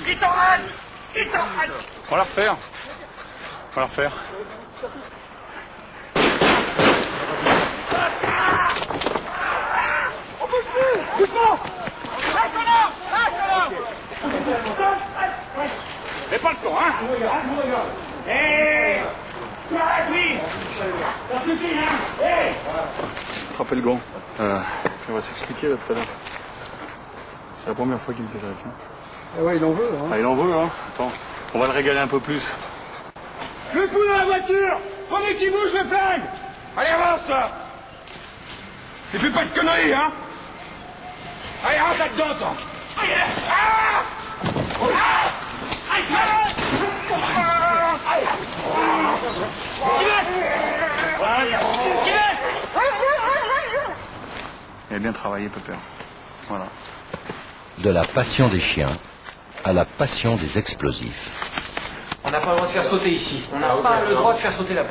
Il t'enrade! Il t'enrade! On va la refaire. On va la refaire. On peut plus! Doucement! Lâche-le! Lâche-le! Mais pas le temps, hein? Hé! Tu arrêtes, lui! Ça suffit, hein! Hé! Frappez le gant. On va s'expliquer là tout à l'heure. C'est la première fois qu'il me fait ça, tiens. Ah ouais, il en veut, hein. Ah, il en veut, hein. Attends, on va le régaler un peu plus. Le fou dans la voiture! Prenez qui bouge le flingue! Allez, avance, toi! Et fais pas de conneries, hein! Allez, rentre là-dedans, toi! Allez, ah! Ah! Aïe, aïe! Il a bien travaillé, Pépère. Voilà. De la passion des chiens à la passion des explosifs. On n'a pas le droit de faire sauter ici. On n'a pas le droit de faire sauter la